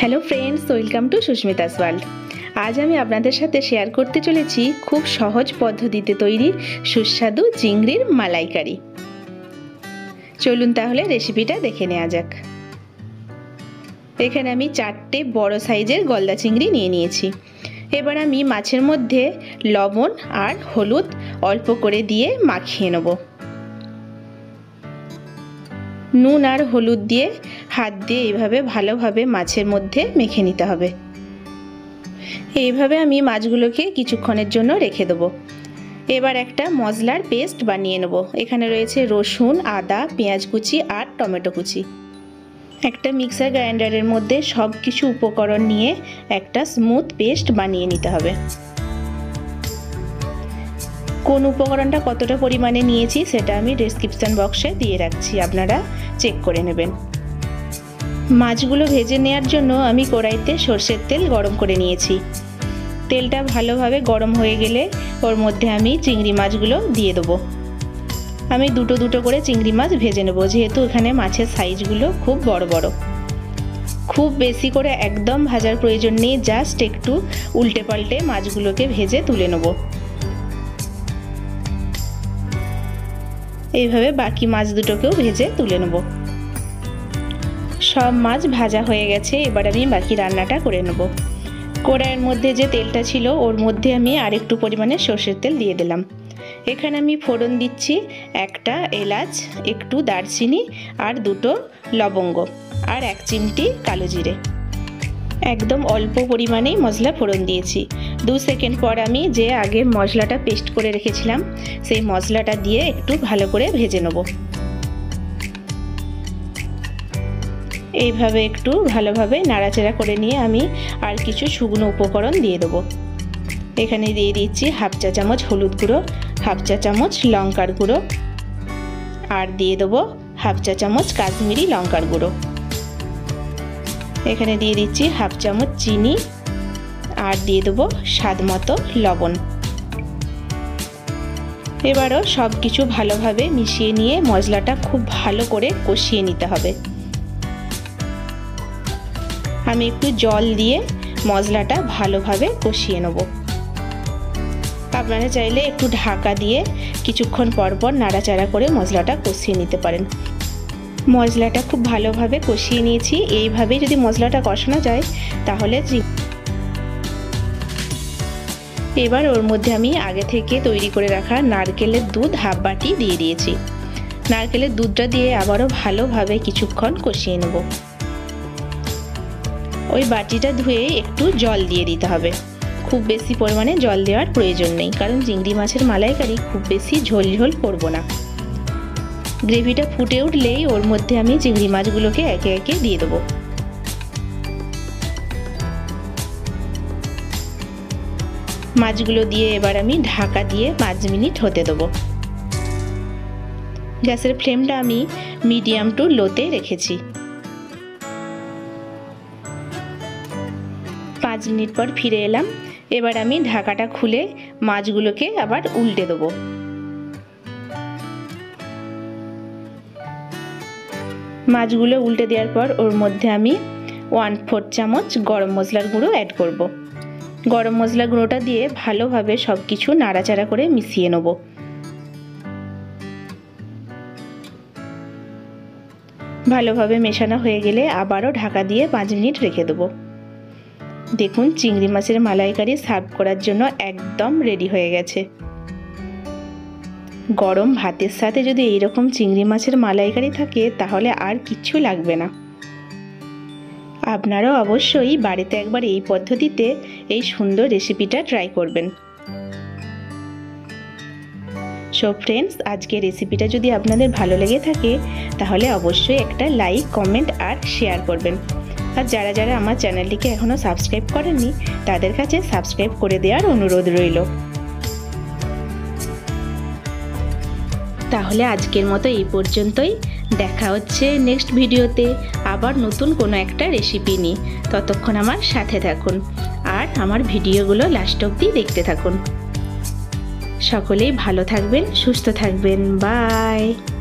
Hello friends, welcome to Sushmita's world. आज আমি আপনাদের সাথে শেয়ার করতে চলেছি খুব সহজ পদ্ধতিতে তৈরি সুস্বাদু চিংড়ির মালাইকারি। চলুন তাহলে রেসিপিটা দেখে নেওয়া যাক। এখানে আমি 4টে বড় সাইজের গলদা চিংড়ি নিয়ে নিয়েছি। এবার আমি মাছের মধ্যে লবণ আর হলুদ অল্প করে দিয়ে মাখিয়ে নেব। নুন আর হলুদ দিয়ে হাত দিয়ে এইভাবে ভালোভাবে মাছের মধ্যে মেখে নিতে হবে। এইভাবে আমি মাছগুলোকে কিছুক্ষণের জন্য রেখে দেবো। এবার একটা মশলার পেস্ট বানিয়ে নেব। এখানে রয়েছে রসুন, আদা, পেঁয়াজ কুচি আর টমেটো কুচি। একটা মিক্সার গ্রাইন্ডারের মধ্যে সব কিছু উপকরণ নিয়ে একটা স্মুথ পেস্ট বানিয়ে নিতে হবে। কোন উপকরণটা কতটা পরিমাণে নিয়েছি সেটা আমি ডেসক্রিপশন বক্সে দিয়ে রাখছি, আপনারা চেক করে নেবেন। মাছগুলো ভেজে নেওয়ার জন্য আমি কড়াইতে সরষের তেল গরম করে নিয়েছি। তেলটা ভালোভাবে গরম হয়ে গেলে ওর মধ্যে আমি চিংড়ি মাছগুলো দিয়ে দেবো। আমি দুটো দুটো করে চিংড়ি মাছ ভেজে নেব, যেহেতু এখানে মাছের সাইজগুলো খুব বড় বড়। খুব বেশি করে একদম ভাজার প্রয়োজন নেই, জাস্ট একটু উল্টে পাল্টে মাছগুলোকে ভেজে তুলে নেব। এইভাবে বাকি মাছ দুটোকেও ভেজে তুলে নেব। সব মাছ ভাজা হয়ে গেছে, এবার আমি বাকি রান্নাটা করে নেব। কড়াইয়ের মধ্যে যে তেলটা ছিল ওর মধ্যে আমি আরেকটু পরিমাণে সর্ষের তেল দিয়ে দিলাম। এখানে আমি ফোড়ন দিচ্ছি একটা এলাচ, একটু দারচিনি আর দুটো লবঙ্গ আর 1 চিমটি কালো জিরে। একদম অল্প পরিমাণেই মশলা ফোড়ন দিয়েছি। 2 সেকেন্ড পর আমি যে আগে মশলাটা পেস্ট করে রেখেছিলাম সেই মশলাটা দিয়ে একটু ভালো করে ভেজে নেব। এইভাবে একটু ভালোভাবে নাড়াচাড়া করে নিয়ে আমি আর কিছু শুকনো উপকরণ দিয়ে দেবো। এখানে দিয়ে দিচ্ছি 1/2 চা চামচ হলুদ গুঁড়ো, 1/2 চা চামচ লঙ্কার গুঁড়ো আর দিয়ে দেবো 1/2 চা চামচ কাশ্মীরি লঙ্কার গুঁড়ো। এখানে দিয়ে দিচ্ছি 1/2 চামচ চিনি আর দিয়ে দেবো স্বাদ মতো লবণ। এবারও সব কিছু ভালোভাবে মিশিয়ে নিয়ে মশলাটা খুব ভালো করে কষিয়ে নিতে হবে। আমি একটু জল দিয়ে মশলাটা ভালোভাবে কষিয়ে নেব। আপনারা চাইলে একটু ঢাকা দিয়ে কিছুক্ষণ পর পর নাড়াচাড়া করে মশলাটা কষিয়ে নিতে পারেন। মশলাটা খুব ভালোভাবে কষিয়ে নিয়েছি। এইভাবে যদি মশলাটা কষানো যায় তাহলে এবার ওর মধ্যে আমি আগে থেকে তৈরি করে রাখা নারকেলের দুধ 1/2 বাটি দিয়ে দিয়েছি। নারকেলের দুধটা দিয়ে আবারও ভালোভাবে কিছুক্ষণ কষিয়ে নেব। ওই বাটিটা ধুয়ে একটু জল দিয়ে দিতে হবে। খুব বেশি পরিমাণে জল দেওয়ার প্রয়োজন নেই, কারণ চিংড়ি মাছের মালাইকারি খুব বেশি ঝোল ঝোল করব না। গ্রেভিটা ফুটে উঠলেই ওর মধ্যে আমি চিংড়ি মাছগুলোকে একে একে দিয়ে দেবো। মাছগুলো দিয়ে এবার আমি ঢাকা দিয়ে 5 মিনিট হতে দেবো। গ্যাসের ফ্লেমটা আমি মিডিয়াম টু লোতে রেখেছি। 5 মিনিট পর ফিরে এলাম। এবার আমি ঢাকাটা খুলে মাছগুলোকে আবার উল্টে দেবো। মাছগুলো উল্টে দেওয়ার পর ওর মধ্যে আমি 1/4 চামচ গরম মশলার গুঁড়ো অ্যাড করব। গরম মশলা গুঁড়োটা দিয়ে ভালোভাবে সব কিছু নাড়াচাড়া করে মিশিয়ে নেব। ভালোভাবে মেশানো হয়ে গেলে আবারও ঢাকা দিয়ে 5 মিনিট রেখে দেবো। দেখুন, চিংড়ি মাছের মালাইকারি সার্ভ করার জন্য একদম রেডি হয়ে গেছে। গরম ভাতের সাথে যদি এইরকম চিংড়ি মাছের মালাইকারি থাকে তাহলে আর কিচ্ছু লাগবে না। আপনারাও অবশ্যই বাড়িতে একবার এই পদ্ধতিতে এই সুন্দর রেসিপিটা ট্রাই করবেন। সো ফ্রেন্ডস, আজকে রেসিপিটা যদি আপনাদের ভালো লেগে থাকে তাহলে অবশ্যই একটা লাইক, কমেন্ট আর শেয়ার করবেন। আর যারা যারা আমার চ্যানেলটিকে এখনও সাবস্ক্রাইব করেননি তাদের কাছে সাবস্ক্রাইব করে দেওয়ার অনুরোধ রইল। তাহলে আজকের মতো এই পর্যন্তই। দেখা হচ্ছে নেক্সট ভিডিওতে আবার নতুন কোনো একটা রেসিপি নিয়ে। ততক্ষণ আমার সাথে থাকুন আর আমার ভিডিওগুলো লাস্ট অবধি দেখতে থাকুন। সকলেই ভালো থাকবেন, সুস্থ থাকবেন। বাই।